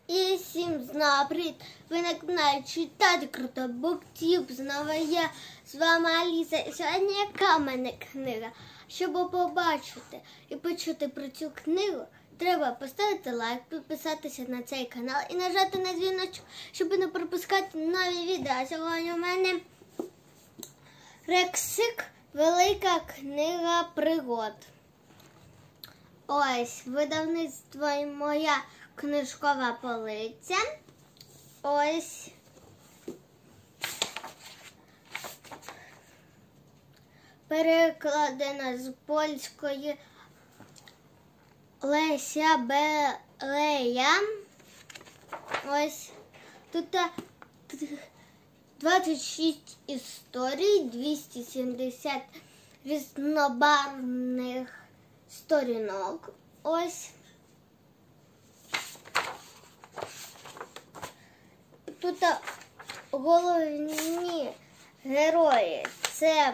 І всім привіт! Ви на каналі Читати Круто Буктюб. Знову я з вами Аліса. І сьогодні яка в мене книга? Щоб побачити і почути про цю книгу, треба поставити лайк, підписатися на цей канал і нажати на дзвіночок, щоб не пропускати нові відео. А сьогодні у мене Рексик, велика книга пригод. Ось, видавництво моя книжкова полиця. Ось. Перекладена з польської Леся Белея. Ось. Тут 26 історій, 270 різнобарвних сторінок. Ось. Тут головні герої. Це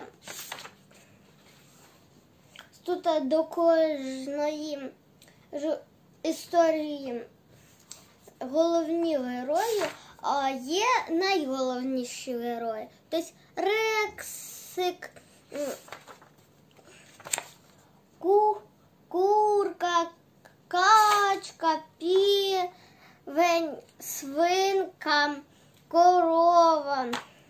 тут до кожної історії головні герої, а є найголовніші герої. Тобто Рексик, курка, качка, півень, свинка, корова.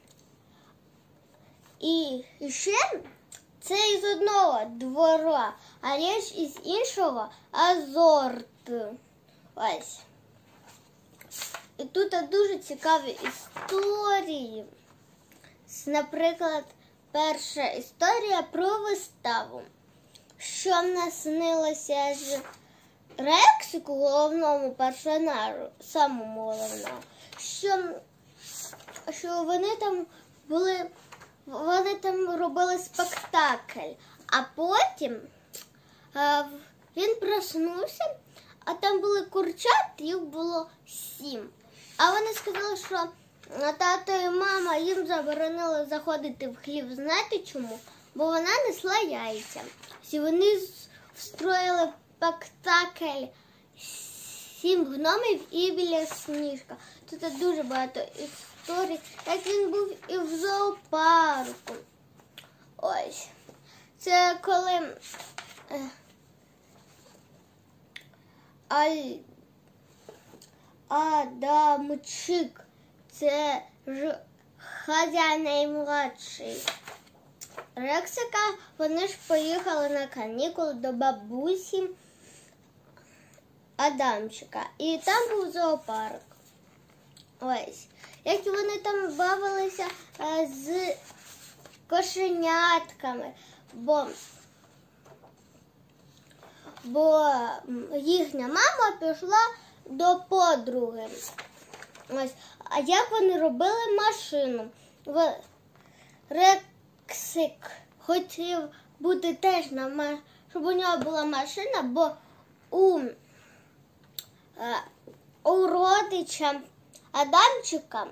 І ще це із одного двора, а є ж із іншого азорт. Ось. І тут дуже цікаві історії. Наприклад, перша історія про виставу. Що в нас снилося з Рексику, головному персонажу, самому головному, що вони там робили спектакль, а потім він проснувся, а там були курчат, їх було 7. А вони сказали, що тато і мама їм заборонили заходити в хлів. Знаєте чому? Бо вона несла яйця. І вони встроїли спектакль 7 гномів і Білосніжка. Тут дуже багато історій, як він був і в зоопарку. Ось. Це коли Адамчик, це ж хазяїн наймладший Рексика, вони ж поїхали на канікули до бабусі Адамчика. І там був зоопарк. Ось. Як вони там бавилися з кошенятками, бо їхня мама пішла до подруги. Ось. А як вони робили машину? Рексик хотів бути теж щоб у нього була машина, бо у родича Адамчика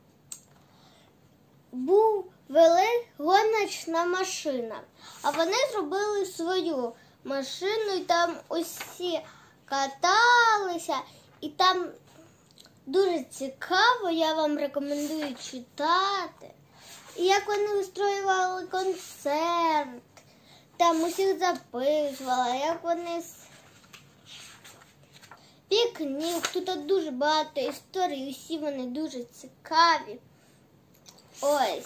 вели гоночна машина, а вони зробили свою машину, і там усі каталися, і там дуже цікаво, я вам рекомендую читати. І як вони устроювали концерт, там усіх записували, як вони пікнік, тут дуже багато історій, усі вони дуже цікаві. Ось.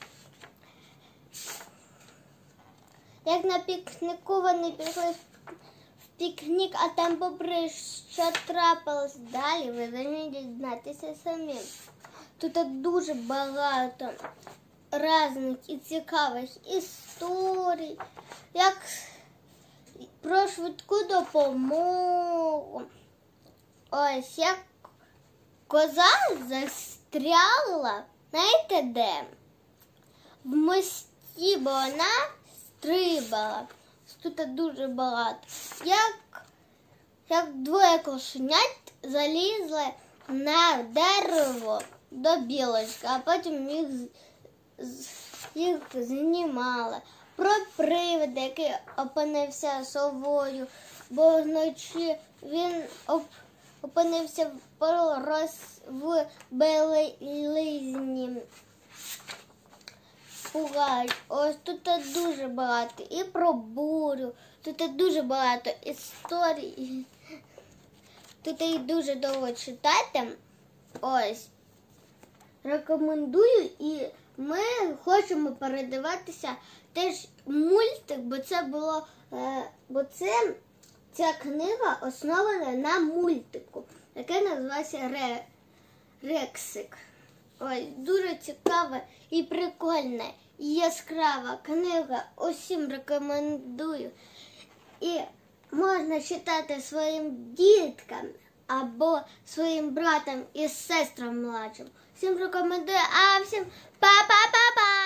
Як на пікніку вони пішли в пікнік, а там попри що трапилось далі, ви повинні дізнатися самі. Тут дуже багато різних і цікавих історій, як про швидку допомогу. Ось, як коза застрягла, знаєте де? В мості, бо вона стрибала. Тут дуже багато. Як двоє кошенят залізли на дерево до білочки, а потім їх знімали. Про привида, який опинився совою, бо вночі він опинився в белизні. Пугають. Ось тут дуже багато. І про бурю. Тут дуже багато історій. Тут їх дуже довго читати. Ось. Рекомендую. І ми хочемо передивитися теж мультик, бо ця книга основана на мультику, який називається Рексик. Ой, дуже цікава і прикольна, і яскрава книга. Усім рекомендую. І можна читати своїм діткам або своїм братам і сестрам младшим. Всім рекомендую, а всім па-па-па-па!